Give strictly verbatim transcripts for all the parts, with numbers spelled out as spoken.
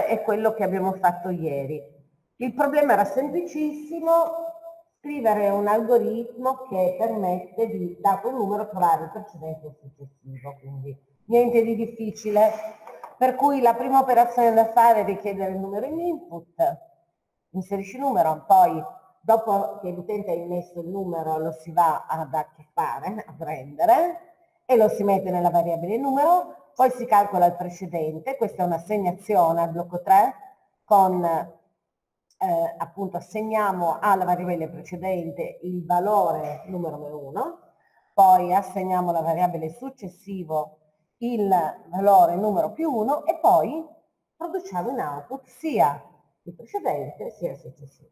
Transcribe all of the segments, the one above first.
è quello che abbiamo fatto ieri. Il problema era semplicissimo, scrivere un algoritmo che permette di, dato un numero, trovare il precedente e il successivo, quindi niente di difficile. Per cui la prima operazione da fare è richiedere il numero in input, inserisci il numero, poi dopo che l'utente ha immesso il numero lo si va ad a che fare, a prendere, e lo si mette nella variabile numero, poi si calcola il precedente, questa è un'assegnazione al blocco tre, con eh, appunto assegniamo alla variabile precedente il valore numero meno uno, poi assegniamo alla variabile successivo il valore numero più uno e poi produciamo in output sia il precedente sia il successivo.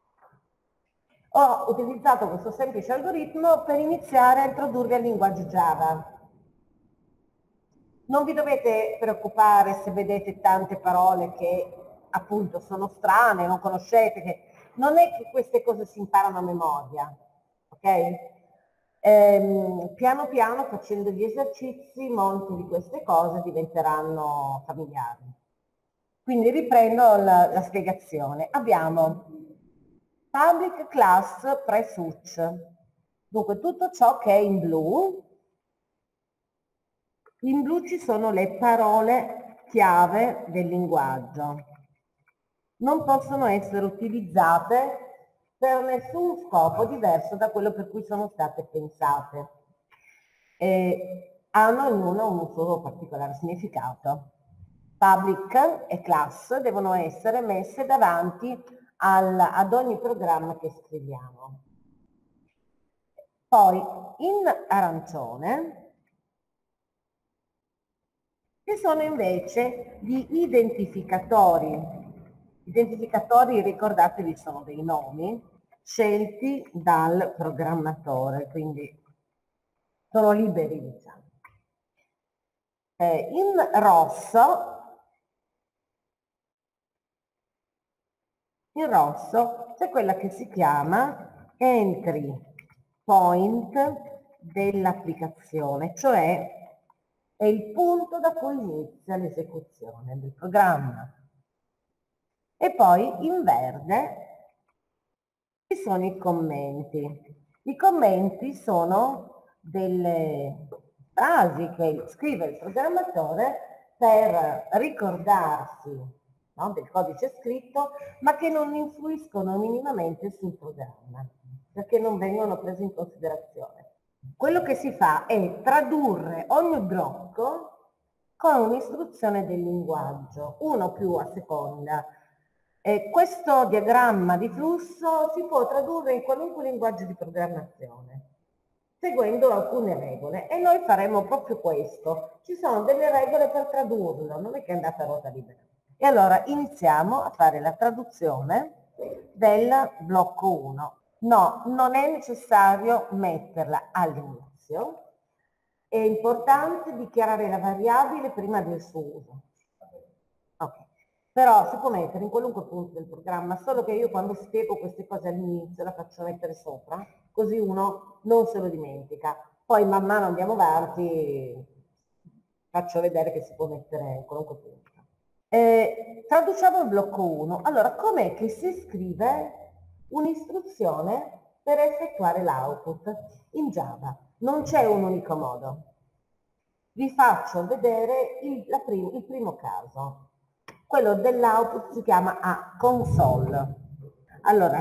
Ho utilizzato questo semplice algoritmo per iniziare a introdurvi al linguaggio Java. Non vi dovete preoccupare se vedete tante parole che appunto sono strane, non conoscete, che non è che queste cose si imparano a memoria, ok? Ehm, piano piano facendo gli esercizi molte di queste cose diventeranno familiari. Quindi riprendo la, la spiegazione. Abbiamo public class pre-switch, dunque tutto ciò che è in blu. In blu ci sono le parole chiave del linguaggio. Non possono essere utilizzate per nessun scopo diverso da quello per cui sono state pensate. E hanno ognuno un suo particolare significato. Public e class devono essere messe davanti al, ad ogni programma che scriviamo. Poi in arancione ci sono invece gli identificatori. Identificatori, ricordatevi, sono dei nomi scelti dal programmatore, quindi sono liberi, diciamo. Eh, in rosso, in rosso c'è quella che si chiama entry point dell'applicazione, cioè è il punto da cui inizia l'esecuzione del programma. E poi in verde ci sono i commenti. I commenti sono delle frasi che scrive il programmatore per ricordarsi, no, del codice scritto, ma che non influiscono minimamente sul programma, perché non vengono prese in considerazione. Quello che si fa è tradurre ogni blocco con un'istruzione del linguaggio, uno più a seconda. E questo diagramma di flusso si può tradurre in qualunque linguaggio di programmazione, seguendo alcune regole, e noi faremo proprio questo. Ci sono delle regole per tradurlo, non è che è andata a ruota libera. E allora iniziamo a fare la traduzione del blocco uno. No, non è necessario metterla all'inizio, è importante dichiarare la variabile prima del suo uso. Ok. Però si può mettere in qualunque punto del programma, solo che io quando spiego queste cose all'inizio la faccio mettere sopra, così uno non se lo dimentica. Poi man mano andiamo avanti, faccio vedere che si può mettere in qualunque punto. Eh, traduciamo il blocco uno. Allora, com'è che si scrive un'istruzione per effettuare l'output in Java? Non c'è un unico modo. Vi faccio vedere il, la prim il primo caso. Quello dell'output si chiama a console. Allora,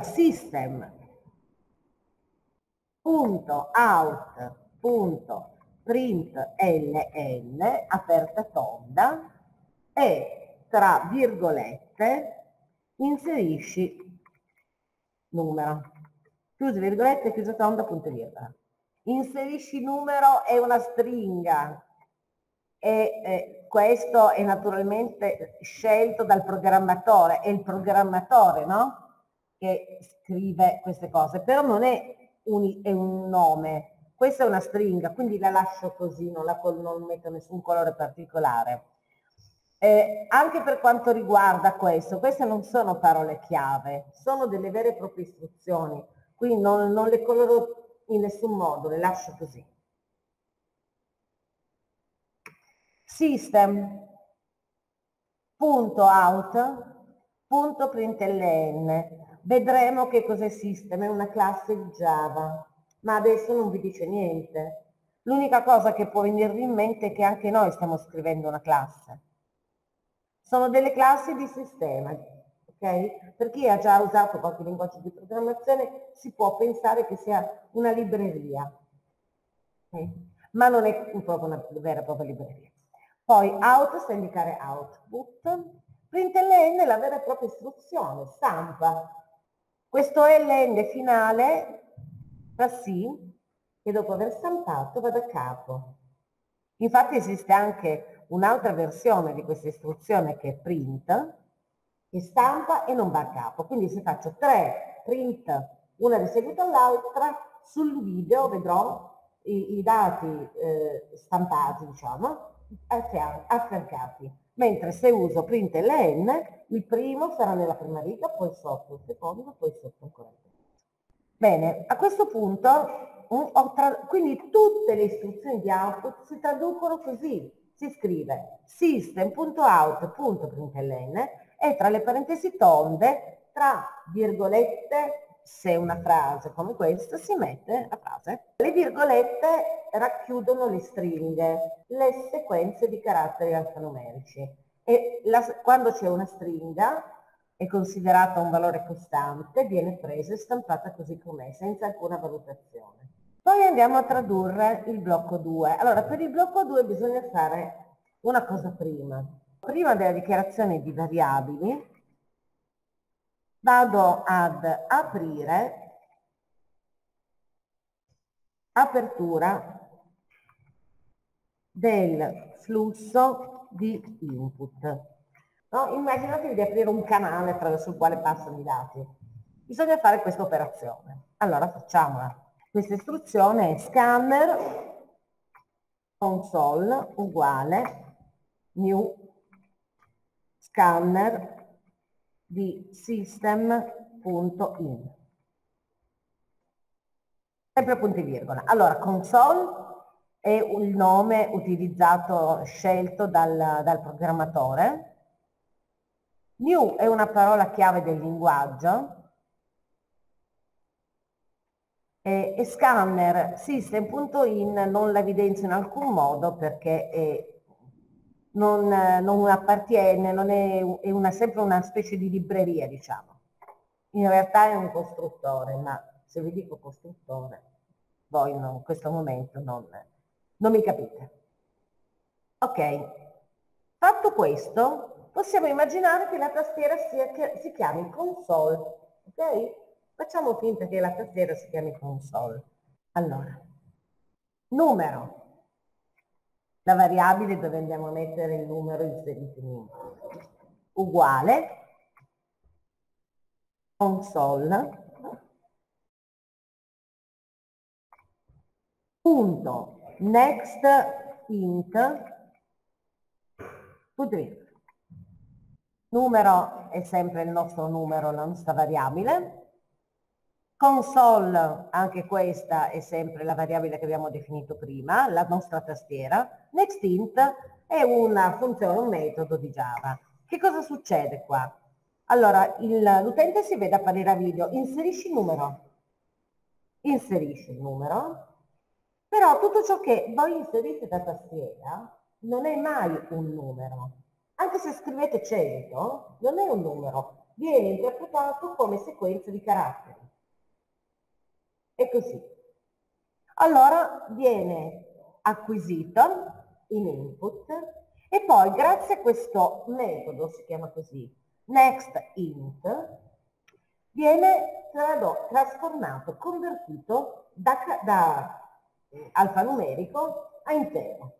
system.out.println, aperta tonda, e tra virgolette inserisci numero. Chiuse virgolette, chiusa tonda, punto e virgola. Inserisci numero è una stringa. E eh, questo è naturalmente scelto dal programmatore, è il programmatore, no? Che scrive queste cose, però non è un, è un nome, questa è una stringa, quindi la lascio così, non, la, non metto nessun colore particolare. Eh, anche per quanto riguarda questo, queste non sono parole chiave, sono delle vere e proprie istruzioni, quindi non, non le coloro in nessun modo, le lascio così. System. punto out, punto println. Vedremo che cos'è System, è una classe di Java, ma adesso non vi dice niente. L'unica cosa che può venirvi in mente è che anche noi stiamo scrivendo una classe. Sono delle classi di sistema, ok? Per chi ha già usato qualche linguaggio di programmazione si può pensare che sia una libreria, okay? Ma non è proprio una vera e propria libreria. Poi out sta a indicare output, println è la vera e propria istruzione, stampa. Questo ln finale fa sì che dopo aver stampato vada a capo. Infatti esiste anche un'altra versione di questa istruzione che è print, che stampa e non va a capo. Quindi se faccio tre print, una di seguito all'altra, sul video vedrò i, i dati eh, stampati, diciamo, affiancati. Mentre se uso println, il primo sarà nella prima riga, poi sotto il secondo, poi sotto ancora il terzo. Bene, a questo punto quindi tutte le istruzioni di output si traducono così, si scrive system.out.println e tra le parentesi tonde, tra virgolette, se una frase come questa si mette la frase. Le virgolette racchiudono le stringhe, le sequenze di caratteri alfanumerici e la, quando c'è una stringa è considerata un valore costante, viene presa e stampata così com'è, senza alcuna valutazione. Poi andiamo a tradurre il blocco due. Allora, per il blocco due bisogna fare una cosa prima. Prima della dichiarazione di variabili, vado ad aprire apertura del flusso di input. No? Immaginatevi di aprire un canale attraverso il quale passano i dati. Bisogna fare questa operazione. Allora facciamola. Questa istruzione è scanner console uguale new scanner di system.in. Sempre punti virgola. Allora, console è il nome utilizzato, scelto dal, dal programmatore. New è una parola chiave del linguaggio e, e scanner system.in non la evidenzio in alcun modo perché è, non, non appartiene, non è, è una, sempre una specie di libreria, diciamo. In realtà è un costruttore, ma se vi dico costruttore, voi in questo momento non, non mi capite. Ok, fatto questo, possiamo immaginare che la tastiera sia, che si chiami console, ok? Facciamo finta che la tastiera si chiami console. Allora, numero, la variabile dove andiamo a mettere il numero inserito in input, uguale, console, punto, next int, numero è sempre il nostro numero, la nostra variabile. Console, anche questa è sempre la variabile che abbiamo definito prima, la nostra tastiera. NextInt è una funzione, un metodo di Java. Che cosa succede qua? Allora, l'utente si vede apparire a video, inserisci il numero, inserisci il numero, però tutto ciò che voi inserite da tastiera non è mai un numero. Anche se scrivete cento, non è un numero, viene interpretato come sequenza di caratteri. È così. Allora viene acquisito in input e poi grazie a questo metodo, si chiama così, nextInt, viene trasformato, convertito da, da alfanumerico a intero.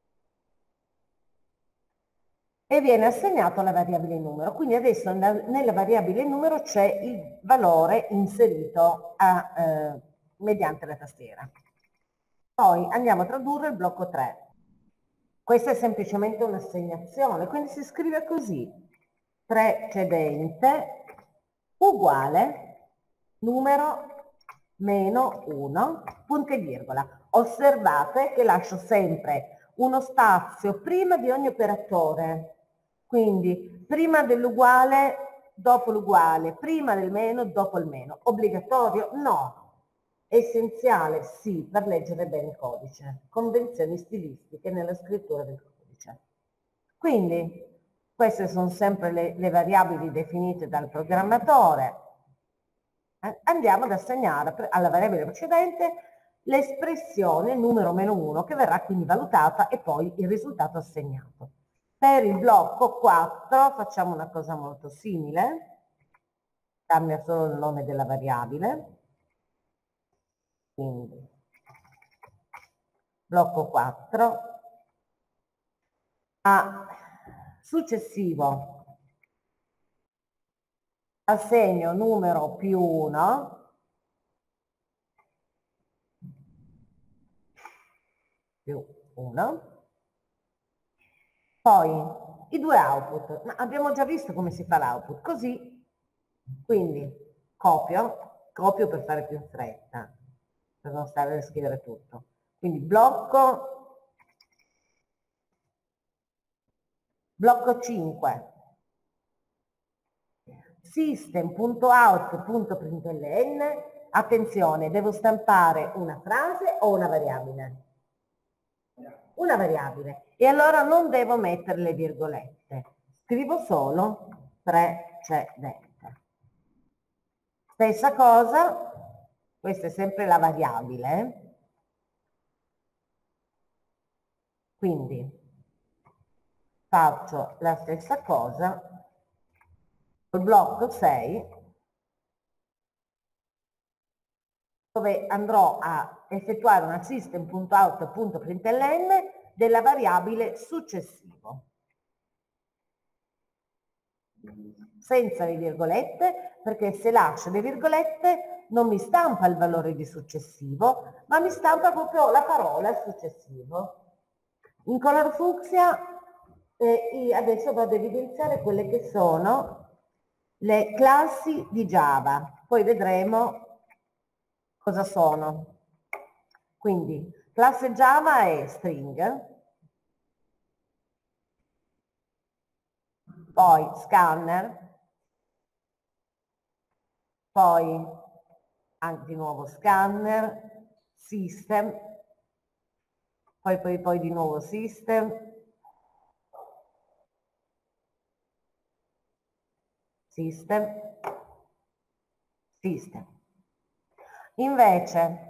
E viene assegnato alla variabile numero. Quindi adesso nella variabile numero c'è il valore inserito a, eh, mediante la tastiera. Poi andiamo a tradurre il blocco tre. Questa è semplicemente un'assegnazione, quindi si scrive così: precedente uguale numero meno uno, punto e virgola. Osservate che lascio sempre uno spazio prima di ogni operatore. Quindi prima dell'uguale, dopo l'uguale, prima del meno, dopo il meno. Obbligatorio? No. Essenziale? Sì, per leggere bene il codice. Convenzioni stilistiche nella scrittura del codice. Quindi queste sono sempre le, le variabili definite dal programmatore. Andiamo ad assegnare alla variabile precedente l'espressione numero meno uno che verrà quindi valutata e poi il risultato assegnato. Per il blocco quattro facciamo una cosa molto simile, cambia solo il nome della variabile, quindi blocco quattro a successivo assegno numero più uno più uno, poi i due output, ma abbiamo già visto come si fa l'output, così, quindi copio, copio per fare più in fretta, per non stare a scrivere tutto, quindi blocco, blocco cinque, system.out.println, attenzione, devo stampare una frase o una variabile? Una variabile, e allora non devo mettere le virgolette, scrivo solo precedente. Stessa cosa, questa è sempre la variabile, quindi faccio la stessa cosa col blocco sei, dove andrò a effettuare una system.out.println della variabile successivo, senza le virgolette, perché se lascio le virgolette non mi stampa il valore di successivo, ma mi stampa proprio la parola successivo. In color fucsia eh, adesso vado ad evidenziare quelle che sono le classi di Java, poi vedremo cosa sono. Quindi classe Java è string, poi scanner, poi anche di nuovo scanner, system, poi poi poi di nuovo system, system, system. Invece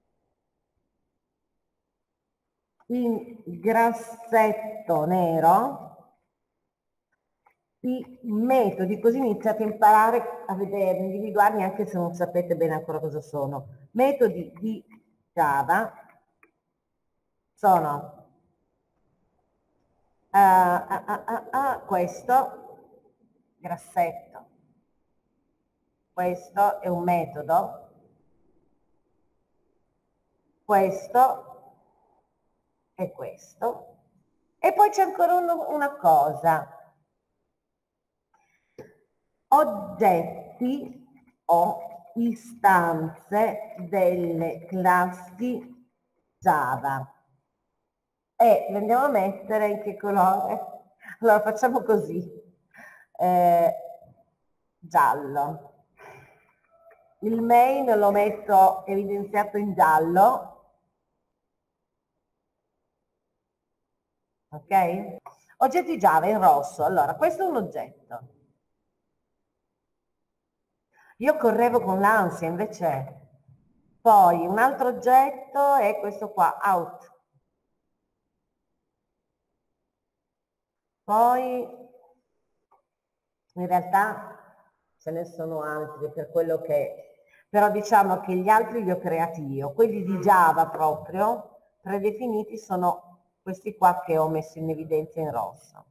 in grassetto nero i metodi, così iniziate a imparare a vedere, a individuarli anche se non sapete bene ancora cosa sono. Metodi di Java sono uh, uh, uh, uh, uh, questo, grassetto, questo è un metodo, questo e questo, e poi c'è ancora un, una cosa, oggetti o istanze delle classi Java, e le andiamo a mettere in che colore? Allora facciamo così, eh, giallo, il main lo metto evidenziato in giallo, ok? Oggetti Java in rosso. Allora, questo è un oggetto. Io correvo con l'ansia, invece poi un altro oggetto è questo qua, out. Poi in realtà ce ne sono altri per quello che, però diciamo che gli altri li ho creati io, quelli di Java proprio predefiniti sono questi qua che ho messo in evidenza in rosso.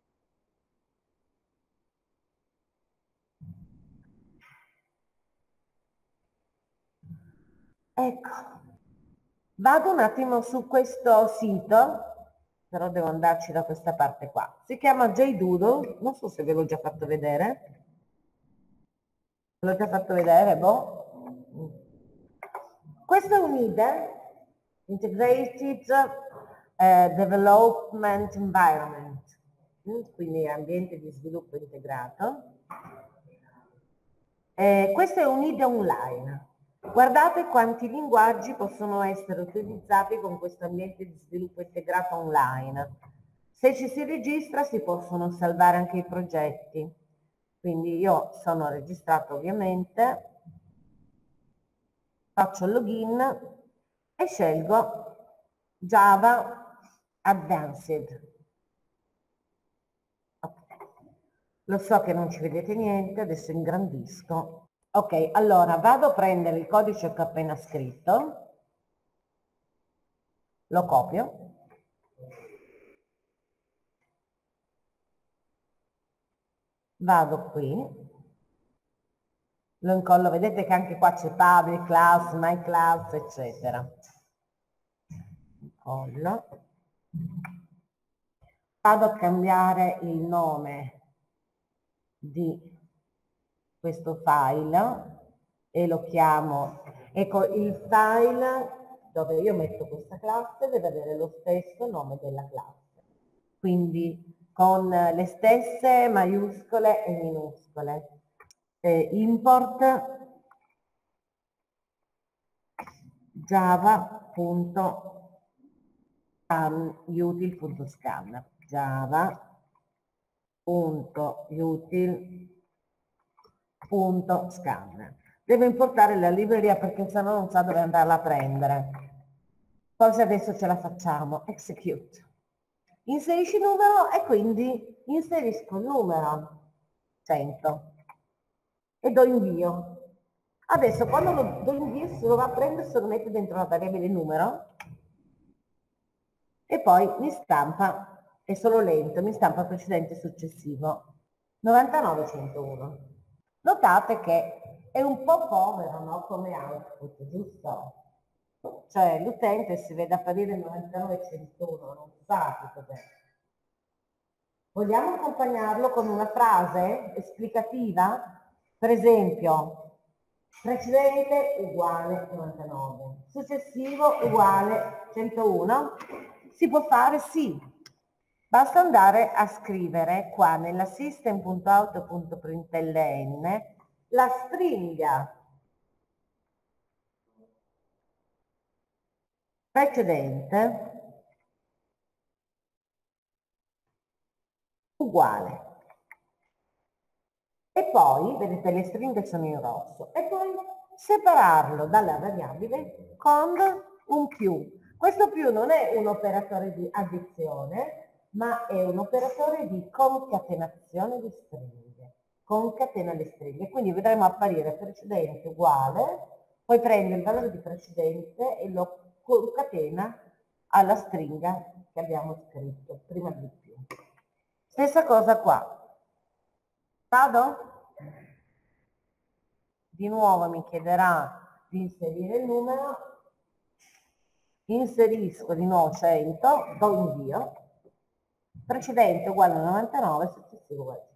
Ecco, vado un attimo su questo sito, però devo andarci da questa parte qua. Si chiama JDoodle, non so se ve l'ho già fatto vedere. Ve l'ho già fatto vedere, boh. Questo è un I D E, Integrated uh, Development Environment. quindi ambiente di sviluppo integrato. Eh, questo è un I D E online. Guardate quanti linguaggi possono essere utilizzati con questo ambiente di sviluppo integrato online. Se ci si registra si possono salvare anche i progetti. Quindi io sono registrato ovviamente, faccio il login e scelgo Java Advanced. Okay. Lo so che non ci vedete niente, adesso ingrandisco. Ok, allora vado a prendere il codice che ho appena scritto, lo copio, vado qui, lo incollo, vedete che anche qua c'è public class, my class, eccetera. Incollo. Vado a cambiare il nome di questo file e lo chiamo, ecco, il file dove io metto questa classe deve avere lo stesso nome della classe, quindi con le stesse maiuscole e minuscole. Eh, import java.util.scan java.util.scan. Devo importare la libreria perché sennò non sa dove andarla a prendere. Forse adesso ce la facciamo. Execute. Inserisci il numero e quindi inserisco il numero cento e do invio. Adesso quando lo do invio se lo va a prendere, se lo mette dentro la variabile numero e poi mi stampa, è solo lento, mi stampa precedente e successivo. novantanove centouno. Notate che è un po' povero, no? Come output, giusto? Cioè l'utente si vede apparire novantanove centouno, non sa che cos'è. Vogliamo accompagnarlo con una frase esplicativa? Per esempio, precedente uguale novantanove, successivo uguale centouno. Si può fare? Sì. Basta andare a scrivere qua nella system.out.println la stringa precedente uguale. E poi, vedete, le stringhe sono in rosso. E poi separarlo dalla variabile con un più. Questo più non è un operatore di addizione, ma è un operatore di concatenazione di stringhe. Concatena le stringhe. Quindi vedremo apparire precedente uguale, poi prende il valore di precedente e lo concatena alla stringa che abbiamo scritto prima di più. Stessa cosa qua. Vado? Di nuovo mi chiederà di inserire il numero, inserisco di nuovo cento, do invio, precedente uguale a novantanove, successivo uguale a